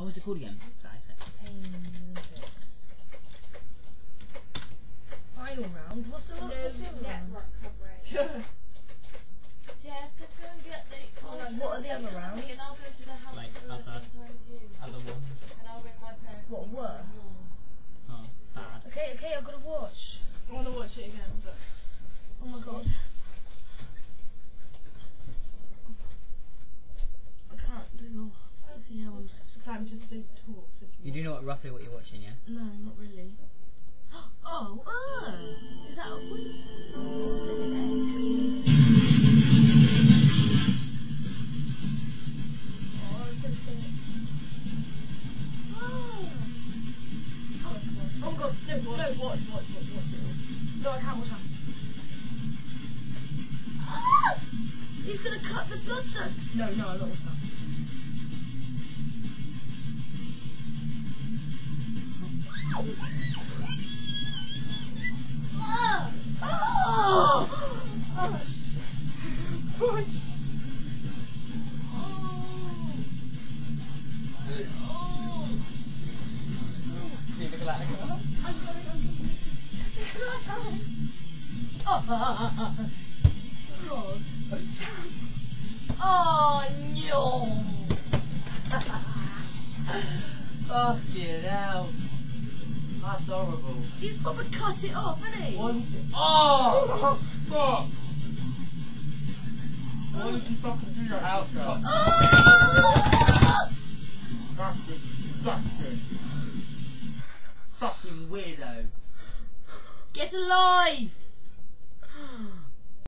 was it called again? That item. Olympics. Final round. What's the other round? coverage. Jeff, let's go and get the. What are the other rounds? And I'll go to the house Like for other ones. and I'll ring my parents. What, worse? Oh, bad. Okay, I've got to watch. I want to watch it again, but Oh my god. I can't do. Sam, just don't talk. You do know roughly what you're watching, yeah? No, not really. Oh, is that a Oh god, no, watch it all. No, I can't watch that. Ah! He's gonna cut the blood circuit. No, I'm not watching that. See, look at that. God. Oh no! Fucking hell. That's horrible. He's probably cut it off, hasn't he? Oh! Fuck! Why did you fucking do that outside? Oh! That's disgusting. Fucking weirdo. Get alive!